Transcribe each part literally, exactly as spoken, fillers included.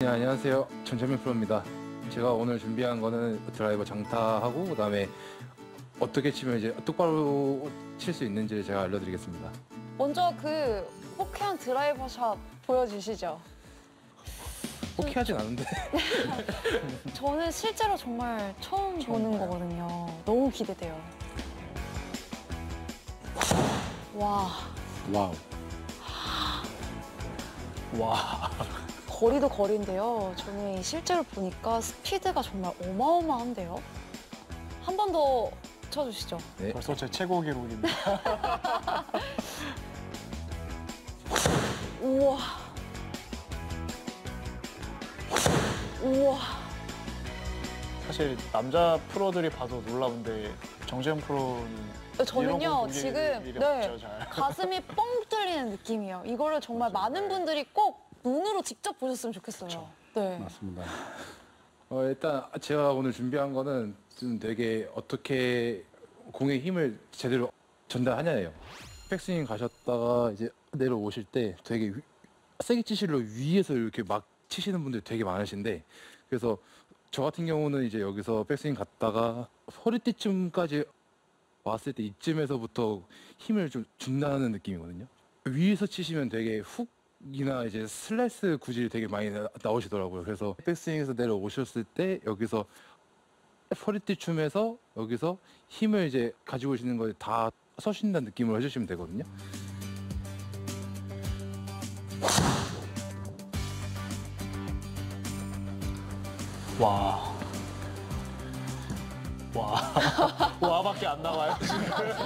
네, 안녕하세요. 전철민 프로입니다. 제가 오늘 준비한 거는 드라이버 장타하고 그다음에 어떻게 치면 이제 똑바로 칠 수 있는지 제가 알려드리겠습니다. 먼저 그 호쾌한 드라이버 샷 보여주시죠. 호쾌하진 않은데. 저는 실제로 정말 처음 보는 거거든요. 너무 기대돼요. 와, 와우. 와. 거리도 거리인데요. 저는 실제로 보니까 스피드가 정말 어마어마한데요. 한 번 더 쳐주시죠. 네. 벌써 제 최고 기록입니다. 우와. 우와. 사실 남자 프로들이 봐도 놀라운데 정재현 프로는 저는요, 지금 일이 네, 없죠, 잘. 가슴이 뻥 뚫리는 느낌이에요. 이거를 정말 많은 분들이 꼭 눈으로 직접 보셨으면 좋겠어요. 그쵸. 네. 맞습니다. 어, 일단 제가 오늘 준비한 거는 좀 되게 어떻게 공의 힘을 제대로 전달하냐예요. 백스윙 가셨다가 이제 내려오실 때 되게 위, 세게 치실로 위에서 이렇게 막 치시는 분들이 되게 많으신데, 그래서 저 같은 경우는 이제 여기서 백스윙 갔다가 허리띠쯤까지 왔을 때 이쯤에서부터 힘을 좀 준다는 느낌이거든요. 위에서 치시면 되게 훅이나 이제 슬라이스 구질이 되게 많이 나, 나오시더라고요. 그래서 백스윙에서 내려오셨을 때 여기서 허리띠춤에서 여기서 힘을 이제 가지고 오시는 걸 다 서신다는 느낌으로 해주시면 되거든요. 와. 와. 와밖에 안 나와요, 지금.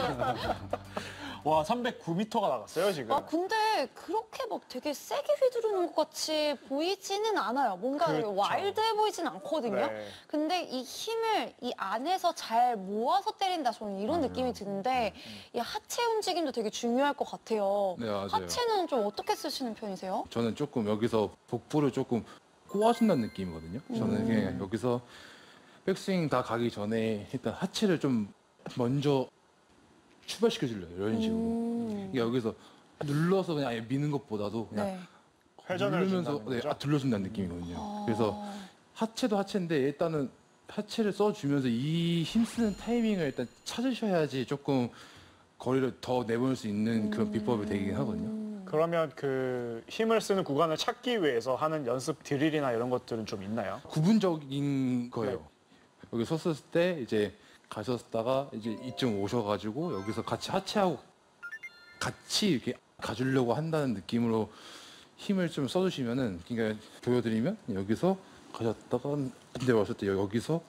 와, 삼백구 미터가 나갔어요, 지금. 아, 근데 그렇게 막 되게 세게 휘두르는 것 같이 보이지는 않아요. 뭔가 그렇죠. 와일드해 보이진 않거든요. 네. 근데 이 힘을 이 안에서 잘 모아서 때린다, 저는 이런 느낌이 드는데 이 하체 움직임도 되게 중요할 것 같아요. 네, 맞아요. 하체는 좀 어떻게 쓰시는 편이세요? 저는 조금 여기서 복부를 조금 꼬아준다는 느낌이거든요. 저는 음. 그냥 여기서 백스윙 다 가기 전에 일단 하체를 좀 먼저 출발시켜주려고 이런 식으로. 음. 이게 여기서 눌러서 그냥 아예 미는 것보다도 그냥 네. 회전을 누르면서 준다는 네, 거죠? 아, 둘러준다는 느낌이거든요. 아. 그래서 하체도 하체인데 일단은 하체를 써주면서 이 힘쓰는 타이밍을 일단 찾으셔야지 조금 거리를 더 내보낼 수 있는 그런 비법이 되긴 하거든요. 음. 그러면 그 힘을 쓰는 구간을 찾기 위해서 하는 연습 드릴이나 이런 것들은 좀 있나요? 구분적인 거예요. 네. 여기 섰을 때 이제 가셨다가 이제 이쯤 오셔가지고 여기서 같이 하체하고 같이 이렇게 가주려고 한다는 느낌으로 힘을 좀 써주시면은, 그러니까 보여드리면 여기서 가셨다가 근데 왔을 때 여기서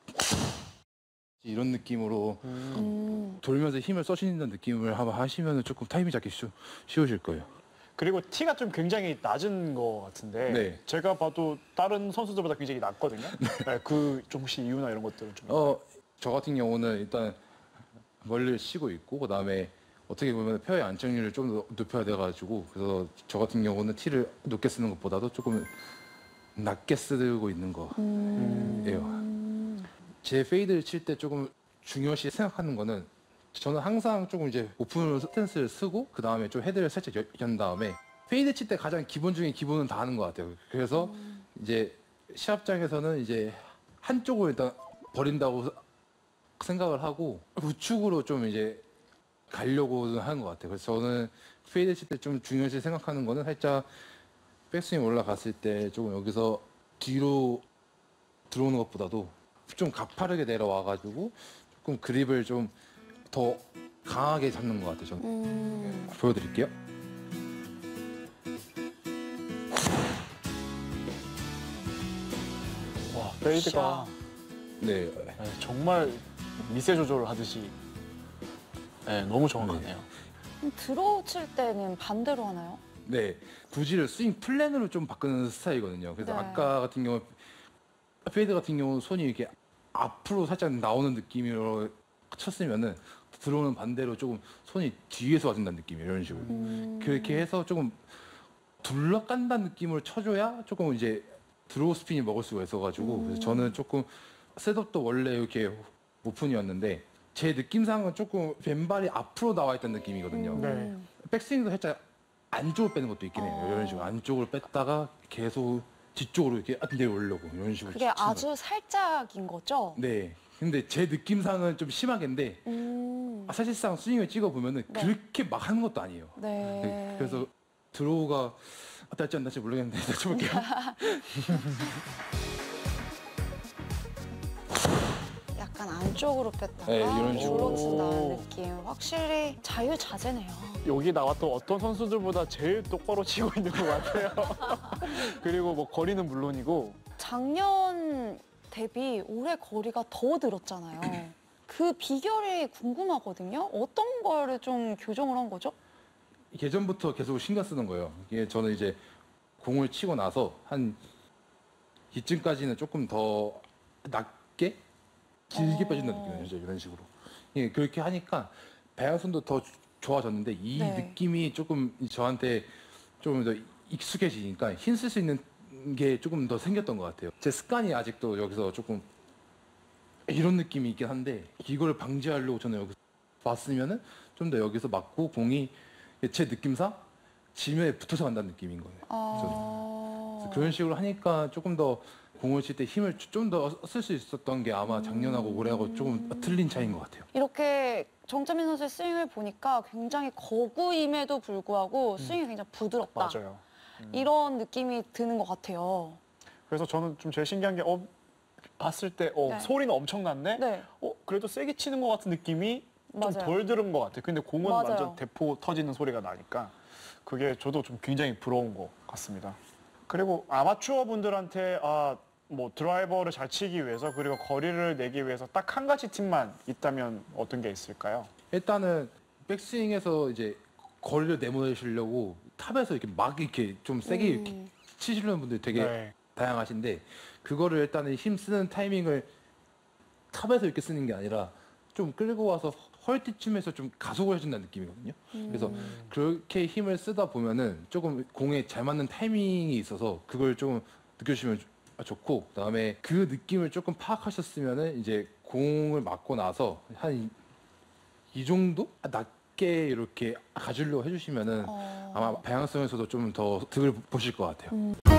이런 느낌으로 음. 돌면서 힘을 써주신다는 느낌을 한번 하시면은 조금 타이밍 잡기 쉬, 쉬우실 거예요. 그리고 티가 좀 굉장히 낮은 것 같은데 네. 제가 봐도 다른 선수들보다 굉장히 낮거든요. 네, 그 좀 혹시 이유나 이런 것들은 좀 어, 저 같은 경우는 일단 멀리를 치고 있고 그다음에 어떻게 보면 페어의 안정률을 좀 더 높여야 돼가지고, 그래서 저 같은 경우는 티를 높게 쓰는 것보다도 조금 낮게 쓰고 있는 거예요. 음. 제 페이드를 칠 때 조금 중요시 생각하는 거는, 저는 항상 조금 이제 오픈 스탠스를 쓰고 그 다음에 좀 헤드를 살짝 여- 연 다음에 페이드 칠 때 가장 기본 중에 기본은 다 하는 것 같아요. 그래서 이제 시합장에서는 이제 한쪽을 일단 버린다고 생각을 하고 우측으로 좀 이제 가려고 하는 것 같아요. 그래서 저는 페이드 칠 때 좀 중요시 생각하는 거는 살짝 백스윙 올라갔을 때 조금 여기서 뒤로 들어오는 것보다도 좀 가파르게 내려와가지고 조금 그립을 좀 더 강하게 잡는 것 같아요. 저는. 음. 보여드릴게요. 와, 페이드가 네. 네, 정말 미세 조절을 하듯이 네, 너무 정확하네요. 그럼 드로우 칠 때는 반대로 하나요? 네. 구질을 스윙 플랜으로 좀 바꾸는 스타일이거든요. 그래서 네. 아까 같은 경우 페이드 같은 경우 손이 이렇게 앞으로 살짝 나오는 느낌으로 쳤으면은 들어오는 반대로 조금 손이 뒤에서 와준다는 느낌이에요. 이런 식으로. 음. 그렇게 해서 조금 둘러간다는 느낌으로 쳐줘야 조금 이제 드로우 스핀이 먹을 수가 있어가지고, 음. 그래서 저는 조금 셋업도 원래 이렇게 오픈이었는데 제 느낌상은 조금 왼발이 앞으로 나와 있다는 느낌이거든요. 네. 음. 백스윙도 살짝 안쪽으로 빼는 것도 있긴 해요. 어. 이런 식으로 안쪽으로 뺐다가 계속 뒤쪽으로 이렇게 내려오려고 이런 식으로 그게 치는 아주 살짝인 거죠? 거예요. 네. 근데 제 느낌상은 좀 심하게인데 음. 아, 사실상 스윙을 찍어 보면은 네. 그렇게 막 하는 것도 아니에요. 네. 네, 그래서 드로우가 아, 날지 안 날지 모르겠는데 일단 쳐볼게요. 약간 안쪽으로 뺐다가 네, 이런 식으로. 으로 친다는 오. 느낌. 확실히 자유자재네요. 여기 나왔던 어떤 선수들보다 제일 똑바로 치고 있는 것 같아요. 그리고 뭐 거리는 물론이고 작년 대비 올해 거리가 더 늘었잖아요. 그 비결이 궁금하거든요. 어떤 거를 좀 교정을 한 거죠? 예전부터 계속 신경 쓰는 거예요. 이게 저는 이제 공을 치고 나서 한 이쯤까지는 조금 더 낮게 길게 어. 빠진다는 느낌이죠. 이런 식으로. 예, 그렇게 하니까 배양순도 더 주- 좋아졌는데 이 네. 느낌이 조금 저한테 좀 더 익숙해지니까 힘 쓸 수 있는 게 조금 더 생겼던 것 같아요. 제 습관이 아직도 여기서 조금 이런 느낌이 있긴 한데 이걸 방지하려고 저는 여기서 왔으면은 좀 더 여기서 맞고 공이 제 느낌상 지면에 붙어서 간다는 느낌인 거예요. 아... 그래서 그런 식으로 하니까 조금 더 공을 칠 때 힘을 좀 더 쓸 수 있었던 게 아마 작년하고 올해하고 조금 틀린 차이인 것 같아요. 이렇게 정재민 선수의 스윙을 보니까 굉장히 거구임에도 불구하고 스윙이 굉장히 부드럽다. 맞아요. 이런 느낌이 드는 것 같아요. 그래서 저는 좀 제일 신기한 게 어, 봤을 때 어, 네. 소리는 엄청났네. 네, 어, 그래도 세게 치는 것 같은 느낌이 좀 맞아요. 덜 들은 것 같아요. 근데 공은 맞아요. 완전 대포 터지는 소리가 나니까 그게 저도 좀 굉장히 부러운 것 같습니다. 그리고 아마추어 분들한테 아, 뭐 드라이버를 잘 치기 위해서 그리고 거리를 내기 위해서 딱 한 가지 팁만 있다면 어떤 게 있을까요? 일단은 백스윙에서 이제 거리를 내보내시려고 탑에서 이렇게 막 이렇게 좀 세게 이렇게 음. 치시는 분들 되게 네. 다양하신데 그거를 일단은 힘 쓰는 타이밍을 탑에서 이렇게 쓰는 게 아니라 좀 끌고 와서 헐티쯤에서 좀 가속을 해준다는 느낌이거든요. 그래서 그렇게 힘을 쓰다 보면은 조금 공에 잘 맞는 타이밍이 있어서 그걸 조금 느껴주시면 좋- 좋고 그다음에 그 느낌을 조금 파악하셨으면은 이제 공을 맞고 나서 한 이 정도 낮게 이렇게 가주려고 해주시면은 어... 아마 방향성에서도 좀 더 득을 보실 것 같아요. 음.